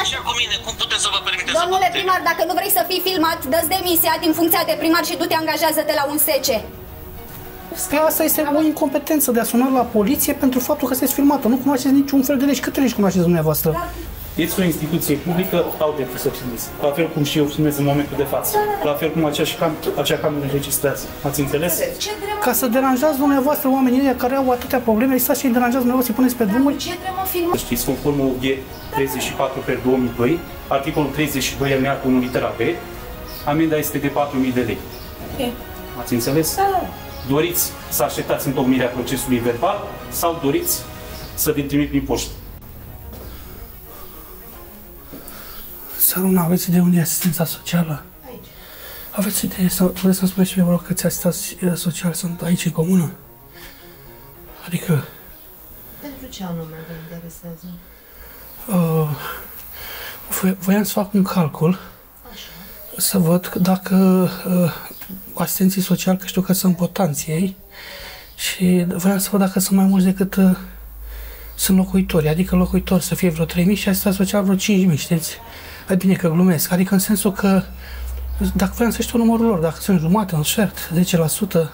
așa cu mine, cum puteți să vă permiteți? Domnule primar, dacă nu vrei să fii filmat, dă-ți demisia din funcția de primar și du-te, angajează-te la un SECE. Că asta este o incompetență de a suna la poliție pentru faptul că sunteți filmată. Nu cunoașteți niciun fel de legi. Câte legi cunoașteți dumneavoastră? Este o instituție publică, au dreptul să filmeze. La fel cum și eu filmez în momentul de față. La fel cum acea cameră înregistrează. Ați înțeles? Ca să deranjați dumneavoastră oamenii care au atâtea probleme, stați și îi deranjați dumneavoastră, îi puneți pe drumuri. Ce trebuie filmat? Știți, conform UG 34/2002, articolul 32 alineatul 1 litera B, amenda este de 4.000 de lei. Ați înțeles? Da. Doriți să așteptați întocmirea procesului verbal sau doriți să vi-l trimit prin poștă? Săruna, aveți idee unde e asistența socială? Aici. Aveți idee, puteți să-mi spuneți și mie, vă rog, câți asistenți sociali sunt aici în comună? Adică... Pentru ce anume vă interesează? Voiam să fac un calcul, Așa. să văd dacă asistenții sociali, că știu că sunt votanții ei, și voiam să văd dacă sunt mai mulți decât sunt locuitori, adică locuitori să fie vreo 3.000 și asistența socială vreo 5.000, știți? Mai bine că glumesc, adică în sensul că dacă vreau să știu numărul lor, dacă sunt jumate, un sfert, 10%.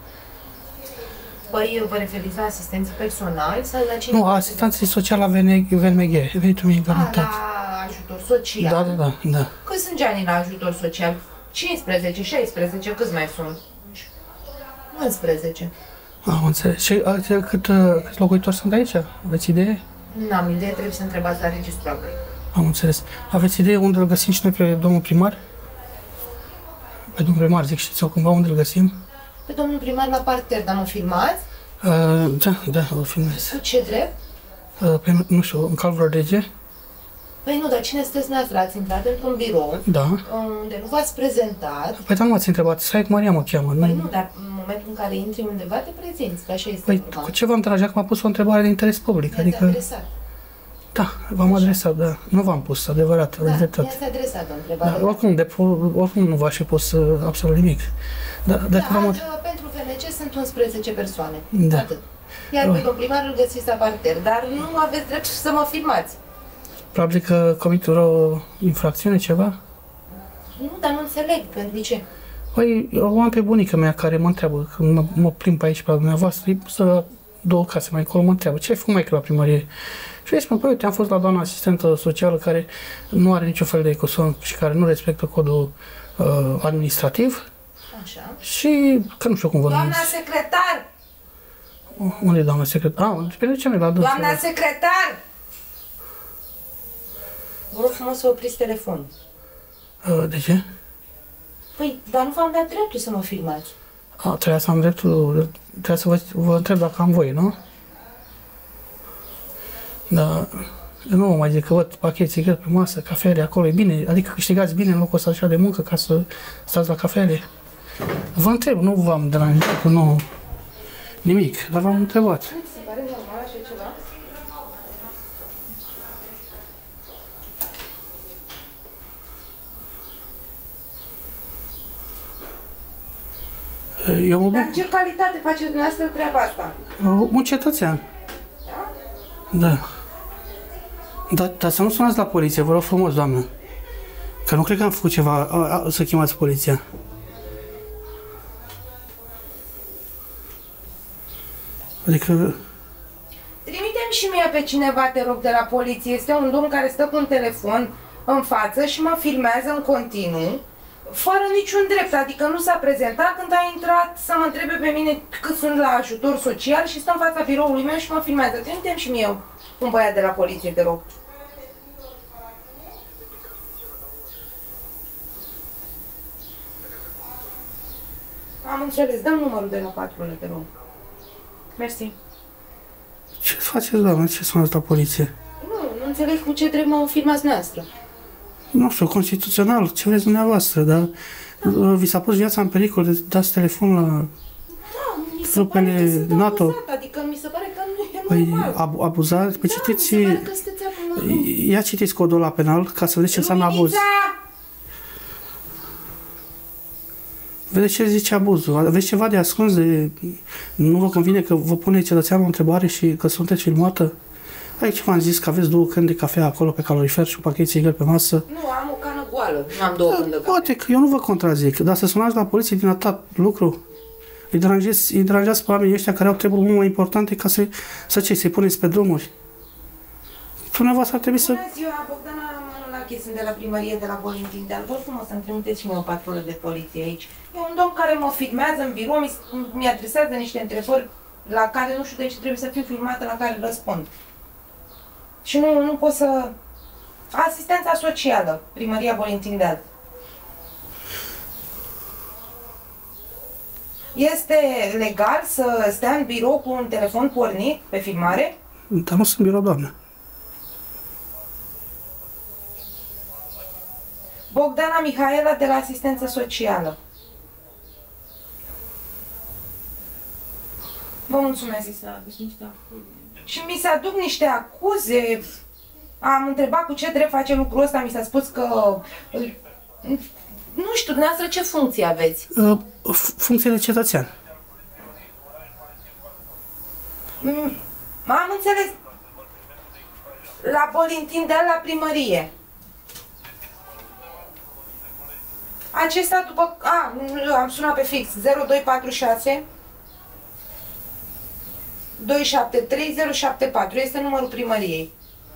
Păi, vă referiți la asistență personali sau la cine? Nu, asistenții sociali la VNMG, venitul mic garantat. La ajutor social? Da. Câți sunt ani la ajutor social? 15, 16, câți mai sunt? 11. Am înțeles. Și câți locuitori sunt aici? Aveți idee? N-am idee, trebuie să întrebați la registrul agricol. Am înțeles. Aveți idee unde îl găsim și noi pe domnul primar? Pe domnul primar, zic, știți-o cumva unde îl găsim? Pe domnul primar la parter, dar mă filmați? Da, o filmez. Cu ce drept? Pe, nu știu, în Calvul Rege? Păi nu, dar cine sunteți noastră? Ați intrat într-un birou Da. unde nu v-ați prezentat. Păi da, nu m-ați întrebat, Sait Maria mă cheamă. Păi nu, dar în momentul în care intri undeva te prezinți, că așa este. Păi cu ce v-am trage? Că m-a pus o întrebare de interes public, adică... Adresat. Da, v-am adresat, da. Nu v-am pus, adevărat, Da, dreptate. mi-ați adresat o întrebare. Da, oricum nu v-aș fi pus absolut nimic. Da, pentru VNC sunt 11 persoane. Da. Atât. Iar pe domnul primar îl găsiți la parter, dar nu aveți drept să mă filmați. Probabil că comit o infracțiune, ceva? Nu, dar nu înțeleg, pentru ce? Păi, o am pe bunica mea care mă întreabă, când mă plimb pe aici pe la dumneavoastră, să două case mai încolo, mă întreabă, ce ai făcut mai că la primărie? Și eu spun, păi, uite, am fost la doamna asistentă socială care nu are niciun fel de ecoson și care nu respectă codul administrativ. Așa. Și, că nu știu cum vă Doamna numesc. secretar! Unde e doamna secretar? Pe ce mi-e la dânsul? Doamna secretar! Vă rog frumos să opriți telefonul. De ce? Păi, dar nu v-am dat dreptul să mă filmați. Trebuia să am dreptul, trebuia să vă întreb dacă am voie, nu? Da, eu nu mai zic că văd pachet țigări pe masă, cafele acolo, e bine, adică câștigați bine în locul ăsta așa de muncă ca să stați la cafele. Vă întreb, nu v-am deranjat, nu nimic, dar v-am întrebat. Se pare normal așa ceva? Eu mă Dar bucur. în ce calitate faceți dumneavoastră treaba asta? Un cetățean. Da? Da. Dar să nu sunați la poliție, vă rog frumos, doamnă. Că nu cred că am făcut ceva, să chemați poliția. Adică... Trimitem și mie pe cineva, te rog, de la poliție. Este un domn care stă cu un telefon în față și mă filmează în continuu, fără niciun drept, adică nu s-a prezentat când a intrat să mă întrebe pe mine cât sunt la ajutor social și stă în fața biroului meu și mă filmează. Trimitem și mie un băiat de la poliție, te rog. Am înțeles, dăm numărul de la patrulă, te rog. Mersi. Ce faceți, doamnă? Ce sunați la poliție? Nu înțeleg cu ce drept mă filmați noastră. Nu știu, constituțional, ce vreți dumneavoastră, dar vi s-a pus viața în pericol de dați telefon la trupele NATO. Adică mi se pare că nu e Păi, normal. abuzat? Păi citiți... Mi se pare că sunteți abuzat. Ia citiți codul ăla penal ca să vedeți ce înseamnă abuz. Vedeți ce zice abuzul. Aveți ceva de ascuns de... Nu vă convine că vă pune cetățeanul o întrebare și că sunteți filmată? Aici v-am zis că aveți 2 căni de cafea acolo pe calorifer și un pachet țigări pe masă. Nu, am o cană goală, nu am 2 căni de cafea. Poate că eu nu vă contrazic, dar să sunați la poliție din atât lucru. Îi deranjează pe oamenii ăștia care au treburi mult mai importante ca să-i puneți pe drumuri. Dumneavoastră ar trebui să... Bună ziua, Bogdana Manolache, sunt de la primărie de la Bolintin Deal. Vă frumos să-mi trimiteți și mie o patrulă de poliție aici. E un domn care mă filmează în birou, mi adresează niște întrebări la care nu știu de ce trebuie să fiu filmată, la care răspund. Și nu pot să... Asistența socială, primăria Bolintin Deal. Este legal să stea în birou cu un telefon pornit pe filmare? Dar nu sunt în birou, doamnă. Bogdana Mihaela de la Asistență Socială. Vă mulțumesc. Și mi se aduc niște acuze. Am întrebat cu ce drept face lucrul ăsta, mi s-a spus că... Nu știu, dumneavoastră ce funcție aveți? Funcție de cetățean. Am înțeles. La Bolintin Deal, la primărie. Acesta după... am sunat pe fix. 0246 273 074. Este numărul primăriei.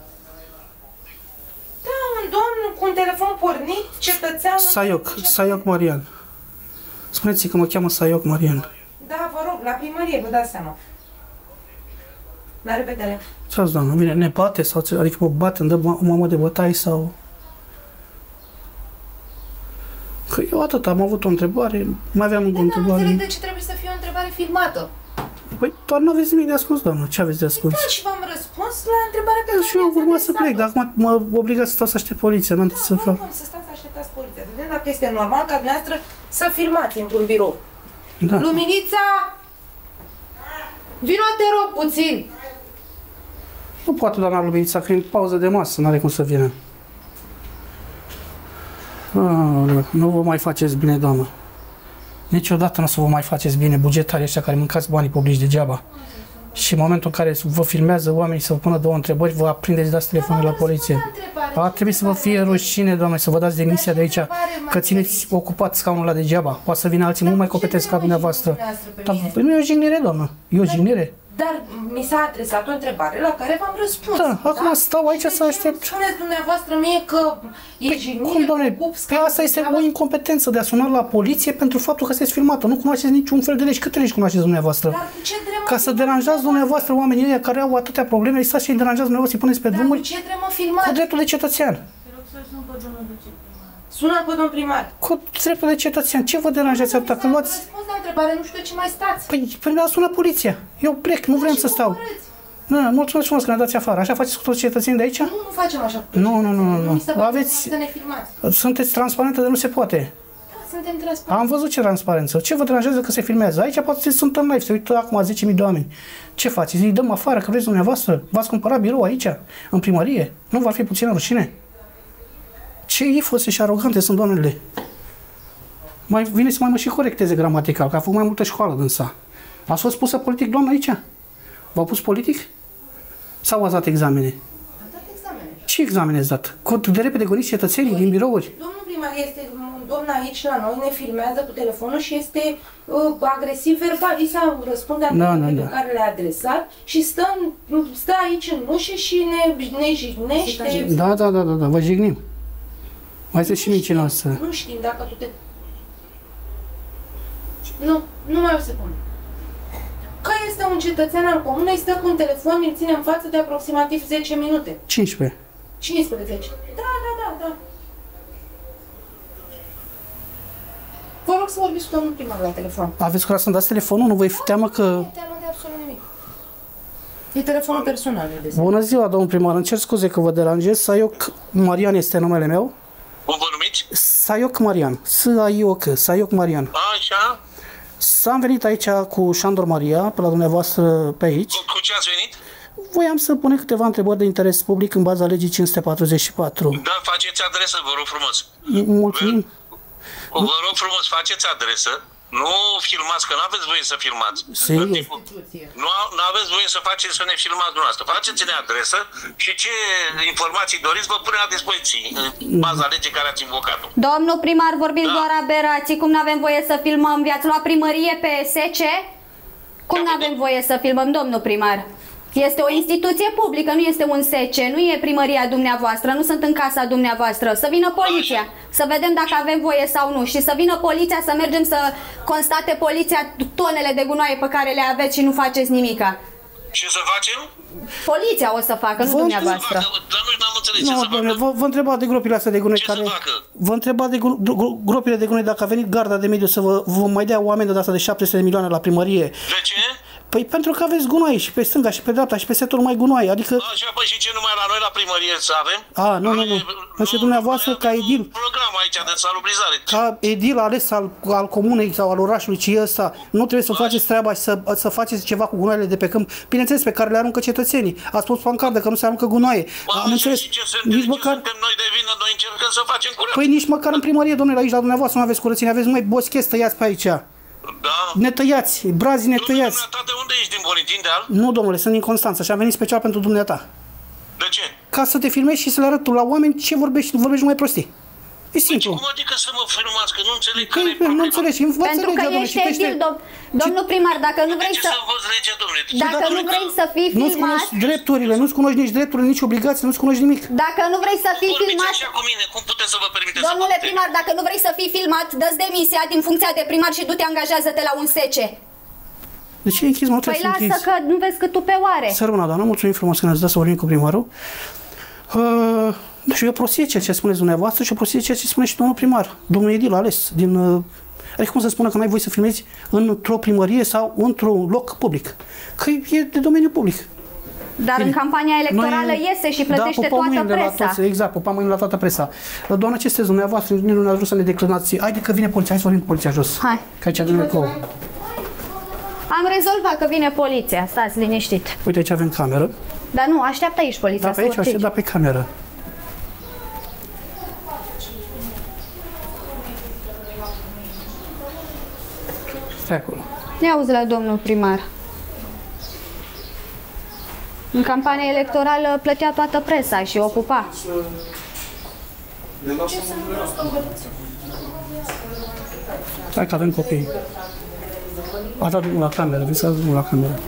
Da, un domn cu un telefon pornit, cetățean... Saioc Marian. Spuneți-i că mă cheamă Saioc Marian. Da, vă rog, la primărie, vă dați seama. La revedere. Ce-ați, doamnă? Bine, ne bate? Sau ce? Adică mă bate, îmi dă mamă de bătaie sau... Că eu atât, am avut o întrebare, mai aveam încă o întrebare. Nu înțeleg de ce trebuie să fie o întrebare filmată. Păi, doar nu aveți nimic de ascuns, doamnă. Ce aveți de ascuns? Da, și v-am răspuns la întrebarea pe care Și eu urma să plec, dar acum mă obligați să stau să aștept poliția, nu să fac... Nu, să stați să așteptați poliția. Să vedem dacă este normal ca dumneavoastră să filmați într-un birou. Da. Luminița! Vino, te rog, puțin! Nu poate, doamna Luminița, că e în pauză de masă, n-are cum să vină. Nu vă mai faceți bine, doamnă. Niciodată nu o să vă mai faceți bine bugetarii ăștia care mâncați banii publici degeaba. Și în momentul în care vă filmează oamenii să vă pună 2 întrebări, vă aprindeți, dați telefonul la poliție. Ar trebui să vă fie rușine, doamne, să vă dați demisia de aici, că țineți ocupat scaunul ăla degeaba. Poate să vină alții mult mai competenți ca dumneavoastră. Dar nu e o jignire, doamnă. E o jignire. Dar mi s-a adresat o întrebare la care v-am răspuns. Da, acum stau aici să aștept. Spuneți dumneavoastră mie că e jignire. Cum, doamne? Păi asta este o incompetență de a suna la poliție pentru faptul că sunteți filmată. Nu cunoașteți niciun fel de legi. Câte legi cunoașteți dumneavoastră? Dar cu ce drept Ca să deranjați dumneavoastră oamenii ăia care au atâtea probleme, stați și îi deranjați dumneavoastră, îi puneți pe drumuri. Cu ce drept mă filmați? Cu dreptul de cetățean. Sună pe domn primar. Cu dreptul de cetățean. Ce vă deranjați atâta? Că luați... Răspuns la întrebare, nu știu de ce mai stați. Păi da, sună poliția. Eu plec, nu vrem să stau. Da, mulțumesc frumos că ne dați afară. Așa faceți cu toți cetățenii de aici? Nu facem așa. Nu. Aveți... Să ne filmați. Sunteți transparentă de nu se poate. Da, suntem transparenți. Am văzut ce transparență. Ce vă deranjează că se filmează? Aici poate sunt în live, se uită acum 10.000 de oameni. Ce faceți? Îi dăm afară, că vreți dumneavoastră? V-ați cumpărat birou aici, în primărie? Nu va fi puțină rușine? Ce ifose și arogante sunt doamnele. Mai vine să mai mă și corecteze gramatical, că a făcut mai multă școală dânsa. Ați fost pusă politic, doamnă, aici? V-au pus politic? Sau ați dat examene? Am dat examene. Ce examene ați dat? De repede goniți cetățenii din birouri? Domnul primar, este un domn aici la noi, ne filmează cu telefonul și este agresiv verbal. I s-a răspuns la întrebările pe care le-a adresat și stă aici în ușă și ne jignește. Da, vă jignim. Mai este și mincinoasă. Nu știm dacă tu te... Nu mai o secundă. Că este un cetățean al comunei, stă cu un telefon, îl ține în față de aproximativ 10 minute. 15. 15. Da. Vă rog să vorbiți cu domnul primar la telefon. Aveți curaj să-mi dați telefonul? Nu vă teamă că... Nu teamă de absolut nimic. E telefonul personal. Bună ziua, domnul primar. Îmi cer scuze că vă deranjez. Saioc Marian este numele meu. Cum vă numiți? Saioc Marian. Saioc Marian. Așa. S-am venit aici cu Șandor Maria, pe la dumneavoastră pe aici. Cu ce ați venit? Voiam să pun câteva întrebări de interes public în baza legii 544. Da, faceți adresă, vă rog frumos. Mulțumim. Vă rog frumos, faceți adresă. Nu filmați, că nu aveți voie să filmați. Sigur. Nu aveți voie să faceți, să ne filmați dumneavoastră. Faceți-ne adresă și ce informații doriți vă punem la dispoziție în baza legii care ați invocat-o. Domnul primar, vorbiți doar aberații. Cum nu avem voie să filmăm? V-ați luat primărie pe SC? Cum nu avem voie să filmăm, domnul primar? Este o instituție publică, nu este un SC, nu e primăria dumneavoastră, nu sunt în casa dumneavoastră. Să vină poliția, să vedem dacă avem voie sau nu și să vină poliția, să mergem să constate poliția tonele de gunoaie pe care le aveți și nu faceți nimica. Ce să facem? Poliția o să facă, nu dumneavoastră. Dar nu am înțeles ce Nu, să domnule, facă. vă întreba de gropile astea de gunoi Ce care... să facă? Vă întreba de gropile de gunoi dacă a venit garda de mediu să vă mai dea o amendă de asta de 700 de milioane la primărie. De ce? Păi pentru că aveți gunoaie și pe stânga și pe dreapta și peste tot numai gunoaie, adică... Așa, păi și ce numai la noi la primărie să avem? Nu. Păi și dumneavoastră ca edil, Program aici de salubrizare. ca edil ales al comunei sau al orașului, ci ăsta, nu trebuie să faceți treaba și să faceți ceva cu gunoaiele de pe câmp, bineînțeles, pe care le aruncă cetățenii. Ați spus pancardă că nu se aruncă gunoaie. Am înțeles, Și ce nici măcar... suntem noi de vină, noi încercăm să facem curat. Păi nici măcar în primărie, domnule, aici la dumneavoastră nu aveți curățenie, aveți numai boschezi tăiați pe aici. Da? Netăiați, brazii netăiați. Dumneata, de unde ești, din Borintin, de al? Nu, domnule, sunt din Constanța și am venit special pentru dumneata. De ce? Ca să te filmezi și să le arăt tu la oameni ce vorbești numai prostii. E simplu. Cum adică să mă filmați, că nu înțeleg Păi, care e problema? nu înțelegi, învață Pentru că legea, domnule, ești citește. edil, domnul primar, dacă nu De vrei ce să... să învăț legea, domnule? Dacă nu vrei să fii Nu-ți filmat, cunoști drepturile, nu-ți cunoști nici drepturile, nici obligații, nu-ți cunoști nimic. dacă nu vrei să fii Vorbiți filmat, așa cu mine, cum puteți să vă permiteți domnule să primar, dacă nu vrei să fii filmat, dă-ți demisia din funcția de primar și du-te, angajează-te la un SC. De ce e închis, mă? Nu Păi trebuie să lasă închizi. că nu vezi că tu pe oare. Să rămână, doamnă, mulțumim frumos că ne-ați dat să vorbim cu primarul. Și e o prostie ceea ce spuneți dumneavoastră și o prostie ceea ce spune și domnul primar, domnul edil ales din... Adică cum să spună că n-ai voie să filmezi într-o primărie sau într-un loc public? Că e de domeniu public. Dar Bine. în campania electorală iese și plătește pupăm toată mâinile la presa. toți, exact, pupăm mâinile la toată presa. Doamna, ce sunteți dumneavoastră? Nici nu ne-ați vrut să ne declinați. Haide că vine poliția, hai să vorbim cu poliția jos. Hai. Că aici avem ecou. Am rezolvat că vine poliția, stați liniștit. Uite, aici avem cameră. Dar nu, așteaptă aici poliția. Da, pe să aici, urci. aștept, da, pe cameră. Stai acolo. Ne auzi la domnul primar. În campania electorală plătea toată presa și ocupa. Stai că avem copii. A dat drumul la cameră, vreți să dați drumul la cameră.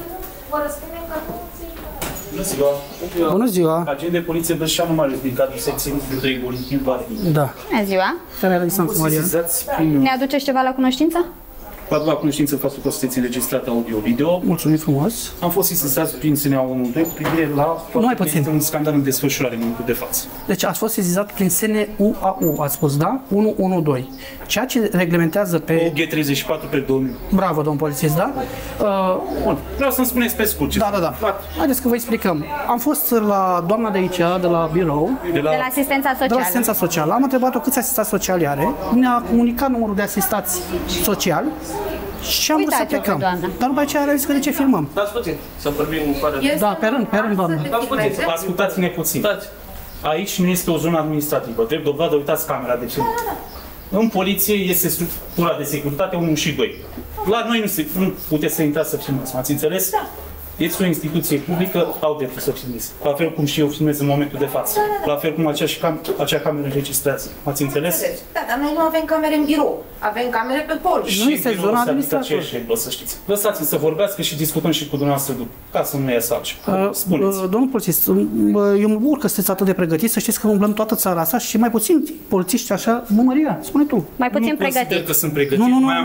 Bună ziua! Bună ziua! Agent de poliție Bășanu Mare, din cadrul secției 3 Borintin Bari. Da. Bună ziua! Care era distanța, Maria? Sesizați prin... Ne aduceți ceva la cunoștință? Vă aduc la cunoștință faptul că sunteți înregistrat audio-video. Mulțumim frumos. Am fost sesizați prin SNA 112 cu privire la faptul Mai că puțin. este un scandal în desfășurare în momentul de față. Deci ați fost sesizat prin SNUAU, ați spus, da? 112. Ceea ce reglementează pe... OG34 pe 2000. Bravo, domn polițist, da? Bun, vreau să-mi spuneți pe scurt ce Da. Haideți că vă explicăm. Am fost la doamna de aici, de la birou, de la... De la asistența de la socială. asistența socială. Am întrebat-o câți asistați sociali are. Ne-a comunicat numărul de asistați sociali și am vrut să Uitați-o pe plecăm. doamna. Dar după aceea a zis că de ce filmăm? Stați puțin, să vorbim fără... Da, pe rând, doamnă. Stați puțin, Ascultați-ne puțin. stați. Aici nu este o zonă administrativă. Drept dovadă, uitați camera de ce. În poliție este structura de securitate 1 și 2. La noi nu puteți să intrați să filmați, m-ați înțeles? Da. Este o instituție publică, au dreptul să filmeze. La fel cum și eu filmez în momentul de față. La fel cum acea cameră înregistrează. M-ați înțeles? Da, dar noi nu avem camere în birou. Avem camere pe pol. Nu este biroul zona se aplică administrativă. aceeași regulă, să știți. Lăsați-mi să vorbească și discutăm și cu dumneavoastră după, ca să nu iasă altceva. Spuneți. Domnul polițist, eu mă bucur că sunteți atât de pregătiți, să știți că umblăm toată țara asta și mai puțin polițiști așa, Măria, spune tu. Mai puțin Nu consider pregătit. că sunt pregătit.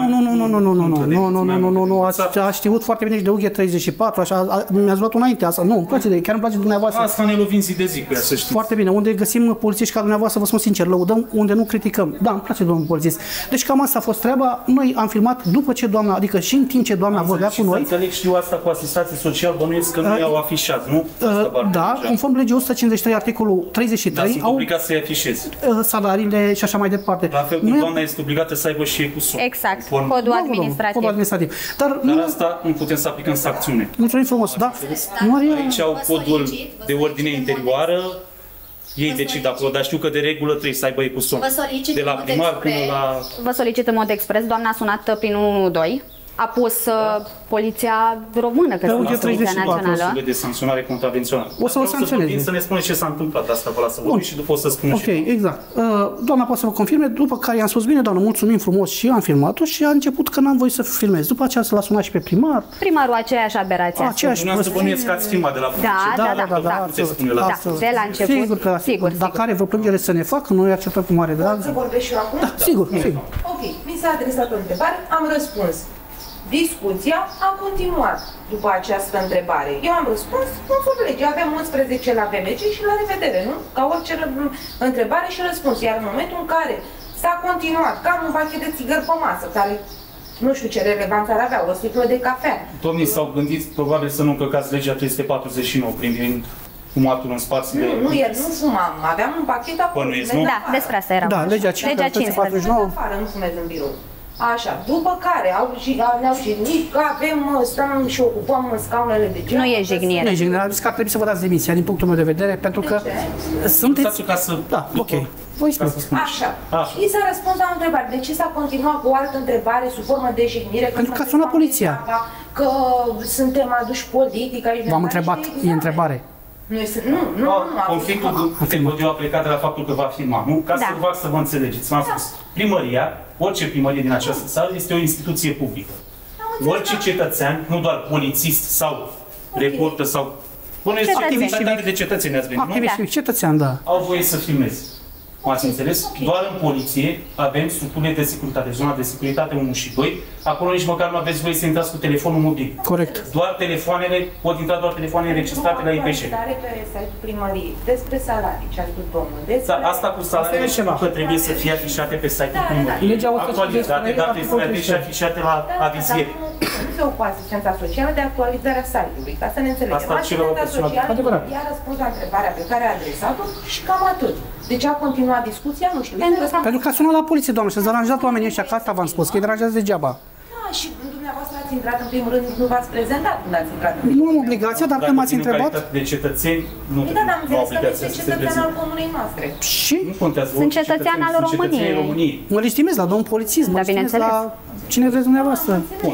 Nu, a știut foarte bine și de UG34, așa, mi-ați luat înainte asta. Nu, îmi place chiar îmi place dumneavoastră. Asta ne lovim zi de zi cu ea, să știți. Foarte bine, unde găsim polițiști ca dumneavoastră, vă spun sincer, lăudăm, unde nu criticăm. Da, îmi place domnul polițist. Deci cam asta a fost treaba. Noi am filmat după ce doamna, adică și în timp ce doamna vorbea cu noi. Înțeleg și eu asta cu asistații social, bănuiesc că nu i-au afișat, nu? Da, conform legii 153, articolul 33, sunt au obligați să-i afișeze. salariile și așa mai departe. La fel cum doamna este obligată să aibă și cu sub. Exact, Conform. codul Bravo, domnul, administrativ. codul administrativ. Dar Dar nu, asta nu putem să aplicăm sancțiune. mulțumim frumos, da. Maria, Aici au codul de ordine interioară, Ei decid acolo, dar știu că de regulă trebuie să aibă ecusson. Vă solicit de la în mod primar până expres. la... Vă solicit în mod expres, doamna a sunat prin 112, a pus poliția română, că sunt poliția națională. De sancționare contravențională. O să o sancționeze. Să ne spuneți ce s-a întâmplat asta pe la să vorbim și după o să spunem. Ok, exact. Doamna poate să vă confirme, după care i-am spus, bine, doamnă, mulțumim frumos și am filmat-o și a început că n-am voie să filmez. După aceea să l-a sunat și pe primar. Primarul aceeași aberație. Dumneavoastră bănuiesc că ați filmat de la poliție. Da, de la început. Sigur că sigur. Dacă are vreo plângere să ne facă, noi acceptăm cu mare drag. Să vorbesc și eu acum? Da, sigur, sigur. Ok, mi s-a adresat o întrebare, am răspuns. Discuția a continuat după această întrebare. Eu am răspuns conform legii. Avem 11 la VMC și la revedere, nu? Ca orice întrebare și răspuns. Iar în momentul în care s-a continuat, cam un pachet de țigări pe masă, care nu știu ce relevanță ar avea, o sticlă de cafea. Domnii s-au gândit probabil să nu încălcați legea 349 prin fumatul în spațiile... Nu, el nu fumam. Aveam un pachet acolo. Bănuiesc, nu? Da, despre asta era. Da, legea 549. Afară, nu fumez în birou. Așa, după care ne-au jignit că avem, stăm și ocupăm scaunele de genul. Nu e jignire. Nu e jignire, am zis că ar trebui să vă dați demisia din punctul meu de vedere, pentru că sunteți... Ca să... Da, ok. Voi spuneți. Așa. Și s-a răspuns la o întrebare. De ce s-a continuat cu o altă întrebare sub formă de jignire? Pentru că a sunat poliția. Că suntem aduși politic aici. V-am întrebat, e întrebare. Nu. Conflictul de motiv a plecat de la faptul că va filma, nu? Ca să fac să vă înțelegeți. V-am spus, primăria, orice primărie din această sală este o instituție publică. Orice cetățean, nu doar polițist sau reporter sau... Activiști de cetățeni ați venit, nu? Activiști, cetățean, da. Au voie să filmeze. M-ați înțeles? Doar în poliție avem structurile de securitate, zona de securitate 1 și 2. Acolo nici măcar nu aveți voie să intrați cu telefonul mobil. Corect. Doar telefoanele, pot intra doar telefoanele înregistrate la IPJ. Pe site-ul primăriei despre salarii, ce a spus domnul. Da, asta cu salariile că trebuie să fie afișate pe site-ul primăriei. Actualizate, dar trebuie să fie afișate la avizieri. Nu se ocupă asistența socială de actualizarea site-ului, ca să ne înțelegem. Asistența socială i-a răspuns la întrebarea pe care a adresat-o și cam atât. De ce a continuat discuția? Nu știu. Pentru că a sunat la poliție, doamnă, și ați aranjat oamenii ăștia, că asta v-am spus, că îi deranjează degeaba. Da, și dumneavoastră ați intrat în primul rând, nu v-ați prezentat când ați intrat în primul rând. Nu am obligația, dar când m-ați întrebat... De cetățeni, nu am înțeles că este cetățean al comunei noastre. Și? Nu contează. Sunt cetățean al României. Mă legitimez la domnul polițist, mă legitimez la cine vreți dumneavoastră.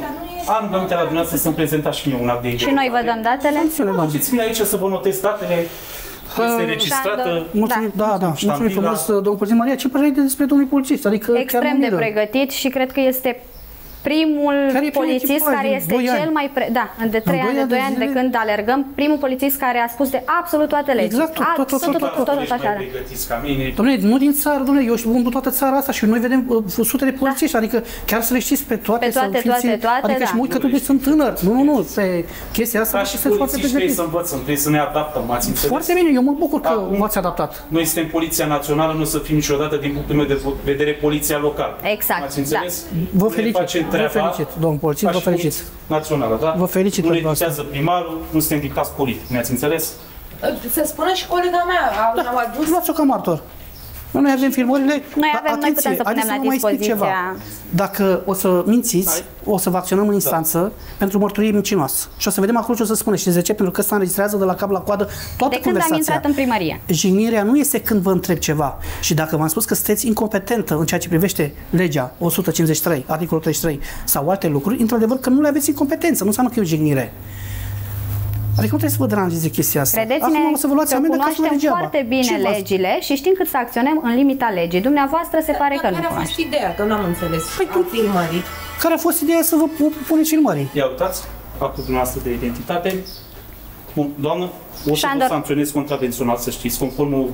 Am găsit la dumneavoastră să-mi prezentați și mie un act de identitate. Și noi vă dăm datele? Duceți-mi aici să vă notez datele. Este registrată. Mulțumim, da. Mulțumim frumos, domnul polițist Maria. Ce părere despre domnul polițist? Adică extrem de pregătit și cred că este primul polițist care este cel mai... de 3 ani, de 2 ani de când alergăm, primul polițist care a spus de absolut toate legile. Exact, tot așa. Dom'le, nu din țară, dom'le, eu știu toată țara asta și noi vedem sute de polițiști, adică chiar să le știți pe toate. Pe toate, adică și mă uit că totuși sunt tânăr. Nu, pe chestia asta și polițiști trebuie să învățăm, trebuie să ne adaptăm, m-ați înțeles? Foarte bine, eu mă bucur că v-ați adaptat. Noi suntem Poliția Națională, nu o să fim niciodată, din punctul meu de vedere, Poliția Locală. Exact. M-ați înțeles? Vă felicit. Vă felicit, domnul polițist, vă felicit. Națională, da? Vă felicit. Nu le dictează primarul, nu suntem dictați politic, mi-ați înțeles? Să spună și colega mea, au adus... Luați-o ca martor. Noi avem filmările. Noi putem să punem la dispoziția. Dacă o să mințiți, o să vă acționăm în instanță pentru mărturie mincinoasă. Și o să vedem acolo ce o să spune. Știți de ce? Pentru că ăsta înregistrează de la cap la coadă toată conversația. De când am intrat în primărie. Jignirea nu este când vă întreb ceva. Și dacă v-am spus că sunteți incompetentă în ceea ce privește legea 153, articolul 33 sau alte lucruri, într-adevăr că nu le aveți incompetență. Nu înseamnă că e o jignire. Adică nu trebuie să vă deranjeze chestia asta. Credeți-ne că cunoaștem foarte bine legile și știm cât să acționăm în limita legii. Dumneavoastră se pare că nu cunoaște. Care a fost ideea? Că nu am înțeles. Filmării. Care a fost ideea să vă puneți filmării? Ia uitați, actul dumneavoastră de identitate. Bun, doamnă, o să vă sancționez contravențional, să știți, conform OG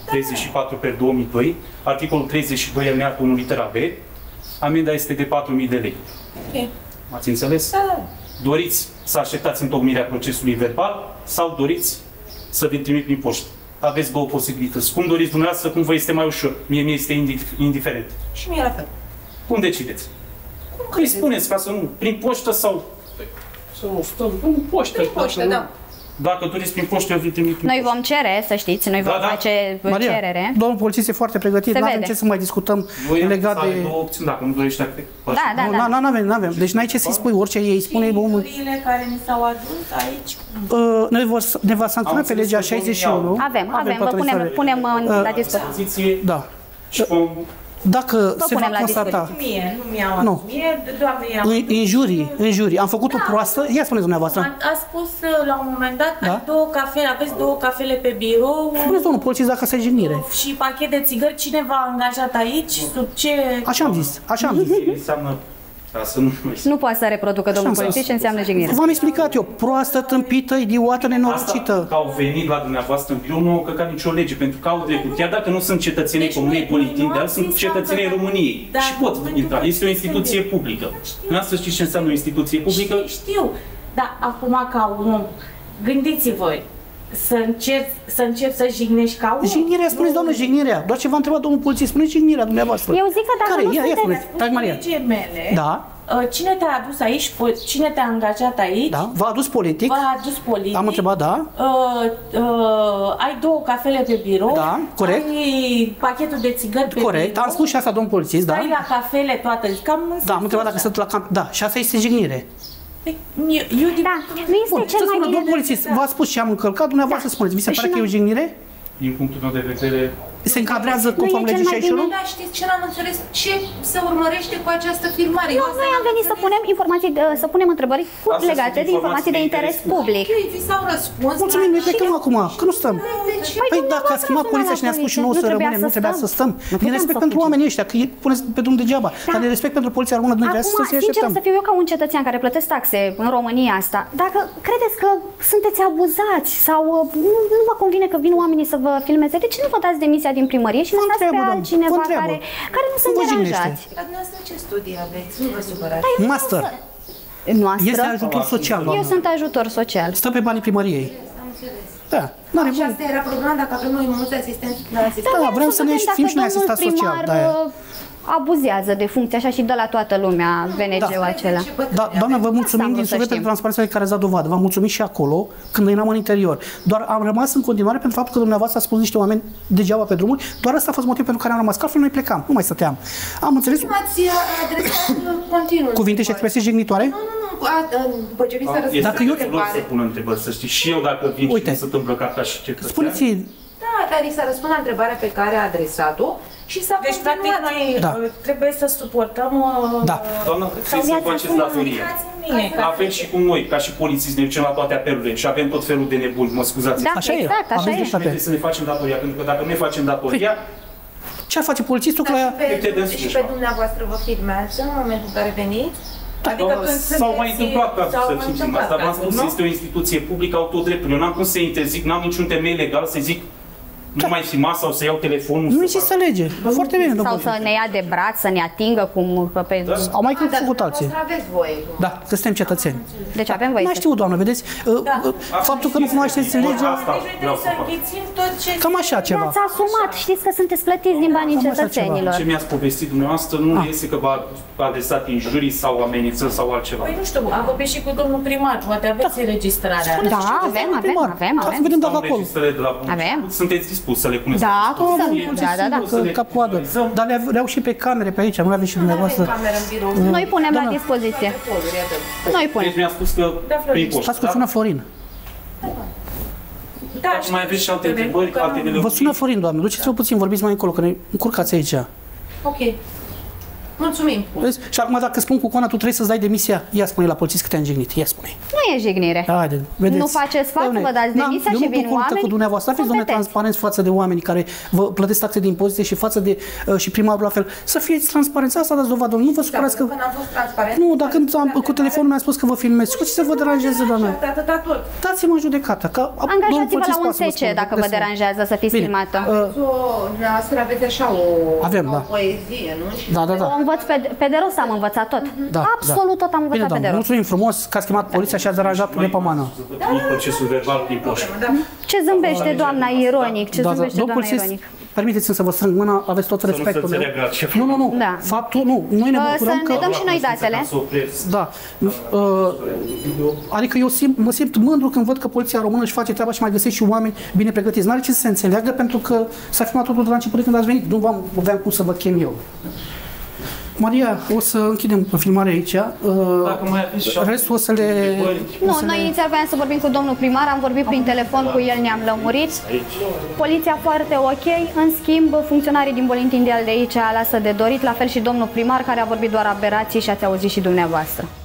34/2002, articolul 32 alineatul 1 litera B, amenda este de 4.000 de lei. M-ați înțeles? Da. Doriți să așteptați întocmirea procesului verbal sau doriți să vi trimit prin poștă? Aveți două posibilități. Cum doriți dumneavoastră, cum vă este mai ușor. Mie este indiferent. Și mie la fel. Cum decideți? Îi spuneți ca să nu, prin poștă sau... Să nu stăm în poștă. Prin poștă, da. Dacă doriți prin poștă, eu vi trimit prin Noi poștă. vom cere, să știți, noi vom face Maria, cerere. domnul polițist e foarte pregătit, Se nu avem vede. ce să mai discutăm Voi legat are de... două opțiuni, dacă nu dorești acte. Da. Nu avem. Deci n-ai ce să-i spui, orice ei spune, omul... Lucrurile care ni s-au adus aici. Ne va sancționa pe legea 61. Avem, vă toate punem la dispoziție. Poziție Da. și vom... Dacă se va punem la constata... Mie, nu mi-au Nu. adus. Mie, doamne, În jurii, am făcut o proastă, ia spuneți dumneavoastră. a spus la un moment dat, Da? aveți două cafele pe birou Spuneți, domnul polițist, dacă asta e jignire. și pachet de țigări. Cine v-a angajat aici? Sub ce... Așa am zis. Înseamnă ca să nu... Nu poate să reproducă domnul Așa am polițist ce înseamnă jignire. V-am explicat eu, proastă, tâmpită, idiotă, Asta nenorocită. că au venit la dumneavoastră în birou nu au căcat nicio lege, pentru că au dreptul. Chiar dacă nu sunt cetățenii Deci Comunei noi Politici, nu dar am sunt zis cetățenii că- României Dar și pot momentul intra. Este o instituție publică. Dumneavoastră știți ce înseamnă o instituție publică? Știu, dar acum ca un om, gândiți-vă, să încerci să jignești ca om. Jignirea, spuneți, doamnă, jignirea. Doar ce v-a întrebat domnul polițist, spuneți jignirea dumneavoastră. Eu zic că dacă Care? nu Ia sunteți... spuneți, Taci Maria. Colegii mele, Da, cine te-a adus aici, cine te-a angajat aici, da, v-a adus politic. v-a adus politic. Am întrebat, da. Ai două cafele pe birou. Da, corect. Ai pachetul de țigări pe Corect, birou. am spus și asta, domnul polițist, da. Ai la cafele toată. Cam Da, am întrebat dacă sunt la camp. Da, și asta este jignire. Eu din Da, nu este Bun, cel să mai spună, bine... domnul polițist, v-a spus ce am încălcat, dumneavoastră spuneți. Vi se Și pare că e o noi- jignire? Din punctul meu de vedere, Se încadrează Nu conform e cel legii mai 61? Da, știți ce n-am înțeles? Ce se urmărește cu această filmare? Nu, noi am venit să punem informații, să punem întrebări Astea legate sunt de informații de interes public. Ok, vi s-au răspuns. Mulțumim, noi plecăm acum, că nu stăm. Păi dacă a schimbat poliția și ne-a spus și nouă să rămânem, nu trebuia să stăm. Din respect pentru oamenii ăștia, că îi puneți pe drum degeaba. Dar de respect pentru poliția română, nu trebuia să Acum, se sincer așteptăm. să fiu eu ca un cetățean care plătesc taxe în România asta, dacă credeți că sunteți abuzați sau nu vă convine că vin oamenii să vă filmeze, de ce nu vă dați demisia din primărie și Vă lăsați pe întreabă, doamnă, altcineva vă întreabă. care nu sunt vă jignește. deranjați? Dar dumneavoastră ce studii aveți? Nu vă supărați. Master. Noastră? Este ajutor social, Eu doamnă. sunt ajutor social. Stă pe banii primăriei. Da, n-are Și bun. asta era problema dacă avem noi mulți asistenți. Da, vrem să ne vedem fim dacă și noi domnul asistat social. primar, Da, aia. abuzează de funcție așa și dă la toată lumea VNG-ul acela. Da, doamnă, vă mulțumim Asta am din vrut să suflet știm. pentru transparența de care ați dat dovadă. V-am mulțumit și acolo, când eram în interior. Doar am rămas în continuare pentru faptul că dumneavoastră a spus niște oameni degeaba pe drumuri. Doar asta a fost motivul pentru care am rămas. Că altfel noi plecam, nu mai stăteam. Am înțeles M-ați adresat continuu. cuvinte și expresii jignitoare? Nu, după ce vi s-a răspuns dacă eu să pun întrebări, să știi, și eu dacă vin Uite. și sunt îmbrăcat ca și cetățean. Spuneți, Da, dar i s-a răspuns la întrebarea pe care a adresat-o și s-a Deci, practic, continuat. noi Da. trebuie să suportăm... Da. Doamna, trebuie să faceți datoria. La fel și cum noi, ca și polițiști, ne ducem la toate apelurile și avem tot felul de nebuni, mă scuzați. Da, Așa e, exact, așa aveți e. dreptate. Trebuie să ne facem datoria, pentru că dacă nu ne facem datoria, ce ar face polițistul că la ea? Și pe dumneavoastră vă filmează în momentul în care veniți? Adică când s-au mai sunteți- întâmplat ca s-au să mai simțim întâmplat asta. V-am cazuri, spus, nu? este o instituție publică, au tot dreptul. Eu n-am cum să interzic, n-am niciun temei legal să zic nu mai filma sau să iau telefonul. Nu să există fac- lege. Foarte bine, Sau domnul. să ne ia de braț, să ne atingă cum că pe... Au mai Dar făcut alții. dumneavoastră aveți voie. Da, că suntem cetățeni. Deci avem voie Mai să... știu, doamnă, vedeți? Faptul că nu cunoașteți legea, Asta Deci vreau trebuie să să fac. înghițim tot ce... cam așa ceva. Ați asumat, știți că sunteți plătiți din banii Cam așa cetățenilor. Ce mi-ați povestit dumneavoastră nu este că v-a adresat injurii sau amenințări sau altceva. Păi nu știu, am vorbit și cu domnul primar, poate aveți înregistrarea. Da, avem. Hai să vedem dacă Am acolo. înregistrările de la bun Avem. început. Sunteți dispus să le puneți? Da, la cum să dispoziție? nu? Da. Să le Cap coadă. analizăm. Dar le au și pe camere pe aici, nu le aveți și dumneavoastră. Cameră în birou. Noi punem la dispoziție. Noi punem. Deci mi-a spus că prin poștă, Stați că sună Florin. Da, Dacă mai aveți și alte întrebări, alte Vă nelămuriri? sună Florin, doamne. Duceți-vă puțin, vorbiți mai încolo, că ne încurcați aici. Ok. Mulțumim. Vezi? Și acum dacă spun cu Coana, tu trebuie să-ți dai demisia, ia spune la polițist că te-a înjignit. Ia spune. Nu e jignire. Haide, vedeți. Nu faceți față, Doamne, vă dați demisia eu și nu vin duc luptă oameni cu dumneavoastră. Fiți, domnule, competenți. transparenți față de oamenii care vă plătesc taxe de impozite și față de și primarul la fel. Să fieți transparenți, asta dați dovadă. Nu vă supărați că... Când am fost transparent. Nu, dacă cu telefonul mi-a spus că vă filmez. Și cu ce să vă deranjeze, doamne? Atâta tot. Dați-mă în judecată. Că domnul Angajați-vă la polițist un poate să vă SC spună, dacă vă puteți să- deranjează să fiți Bine. filmată. Dumneavoastră aveți așa o poezie, nu? Și Da, da, O da. învăț pe de rost, am învățat tot. Da, Absolut tot am Bine, învățat pe de doamne, rost. mulțumim frumos că ați chemat poliția și ați deranjat pe pomană. Procesul verbal din poștă. Ce zâmbește doamna ironic, ce Da, da. zâmbește Domnul doamna polițist, ironic. permiteți-mi să vă strâng mâna, aveți tot respectul meu. Nu. Da. Faptul, nu. Noi ne bucurăm să ne dăm și noi datele. Da. Adică eu mă simt mândru când văd că poliția română își face treaba și mai găsește și oameni bine pregătiți. N-are ce să se înțeleagă pentru că s-a filmat totul de la început când ați venit. Nu aveam cum să vă chem eu. Maria, o să închidem filmarea aici. Restul o să le... Noi inițial voiam să vorbim cu domnul primar, am vorbit prin telefon cu el, ne-am lămurit. Poliția foarte ok, în schimb, funcționarii din Bolintin de aici lasă de dorit, la fel și domnul primar, care a vorbit doar aberații și ați auzit și dumneavoastră.